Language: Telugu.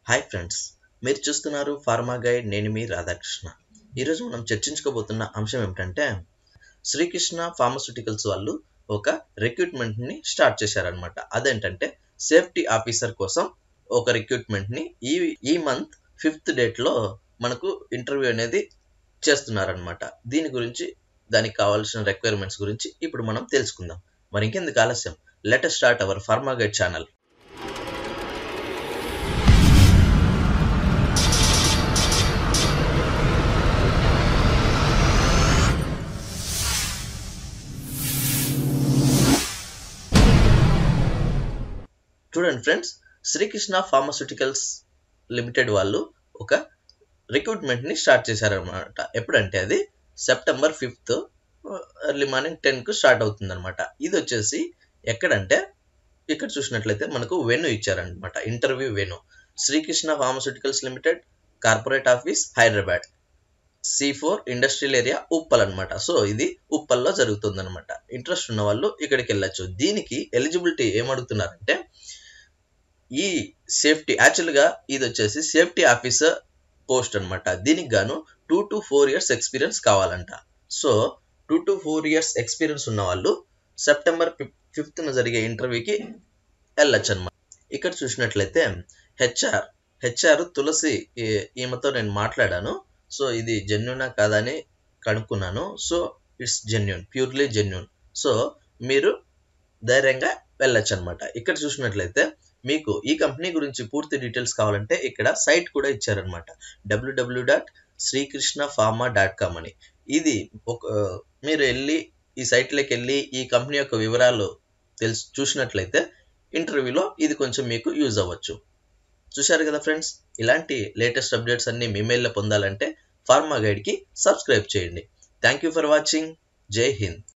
హాయ్ ఫ్రెండ్స్, మీరు చూస్తున్నారు ఫార్మా గైడ్. నేను మీ రాధాకృష్ణ. ఈరోజు మనం చర్చించుకోబోతున్న అంశం ఏమిటంటే, శ్రీకృష్ణ ఫార్మాస్యూటికల్స్ వాళ్ళు ఒక రిక్రూట్మెంట్ని స్టార్ట్ చేశారనమాట. అదేంటంటే సేఫ్టీ ఆఫీసర్ కోసం ఒక రిక్రూట్మెంట్ని ఈ మంత్ 5th డేట్లో మనకు ఇంటర్వ్యూ అనేది చేస్తున్నారనమాట. దీని గురించి, దానికి కావాల్సిన రిక్వైర్మెంట్స్ గురించి ఇప్పుడు మనం తెలుసుకుందాం. మరి ఇంకెందుకు ఆలస్యం, let us start our pharma guide channel. చూడండి ఫ్రెండ్స్, శ్రీకృష్ణ ఫార్మాస్యూటికల్స్ లిమిటెడ్ వాళ్ళు ఒక రిక్రూట్మెంట్ని స్టార్ట్ చేశారనమాట. ఎప్పుడంటే అది సెప్టెంబర్ 5th ఎర్లీ మార్నింగ్ 10కు స్టార్ట్ అవుతుంది అనమాట. ఇది వచ్చేసి ఎక్కడంటే, ఇక్కడ చూసినట్లయితే మనకు వెన్యూ ఇచ్చారనమాట. Interview venue Srikrishna Pharmaceuticals Limited, corporate office, Hyderabad, C4 industrial area, Uppal అనమాట. సో ఇది ఉప్పల్లో జరుగుతుంది అనమాట. ఇంట్రెస్ట్ ఉన్న వాళ్ళు ఇక్కడికి వెళ్ళచ్చు. దీనికి ఎలిజిబిలిటీ ఏమడుగుతున్నారంటే, ఈ సేఫ్టీ, యాక్చువల్గా ఇది వచ్చేసి సేఫ్టీ ఆఫీసర్ పోస్ట్ అనమాట. దీనికి గాను 2 to 4 years ఎక్స్పీరియన్స్ కావాలంట. సో 2 to 4 years ఎక్స్పీరియన్స్ ఉన్న వాళ్ళు సెప్టెంబర్ 5th జరిగే ఇంటర్వ్యూకి వెళ్ళచ్చు అనమాట. ఇక్కడ చూసినట్లయితే హెచ్ఆర్ తులసి, ఈమెతో నేను మాట్లాడాను. సో ఇది జెన్యూనా కాదా అని కనుక్కున్నాను. So it's genuine, purely genuine. So మీరు ధైర్యంగా వెళ్ళచ్చు అనమాట. ఇక్కడ చూసినట్లయితే మీకు ఈ కంపెనీ గురించి పూర్తి డీటెయిల్స్ కావాలంటే ఇక్కడ సైట్ కూడా ఇచ్చారనమాట, www.srikrishnafarma.com అని. ఇది మీరు వెళ్ళి ఈ సైట్లోకి వెళ్ళి ఈ కంపెనీ యొక్క వివరాలు చూసినట్లయితే ఇంటర్వ్యూలో ఇది కొంచెం మీకు యూజ్ అవ్వచ్చు. చూశారు కదా ఫ్రెండ్స్, ఇలాంటి లేటెస్ట్ అప్డేట్స్ అన్ని మీ మెయిల్లో పొందాలంటే ఫార్మా గైడ్కి సబ్స్క్రైబ్ చేయండి. Thank you for watching. జై హింద్.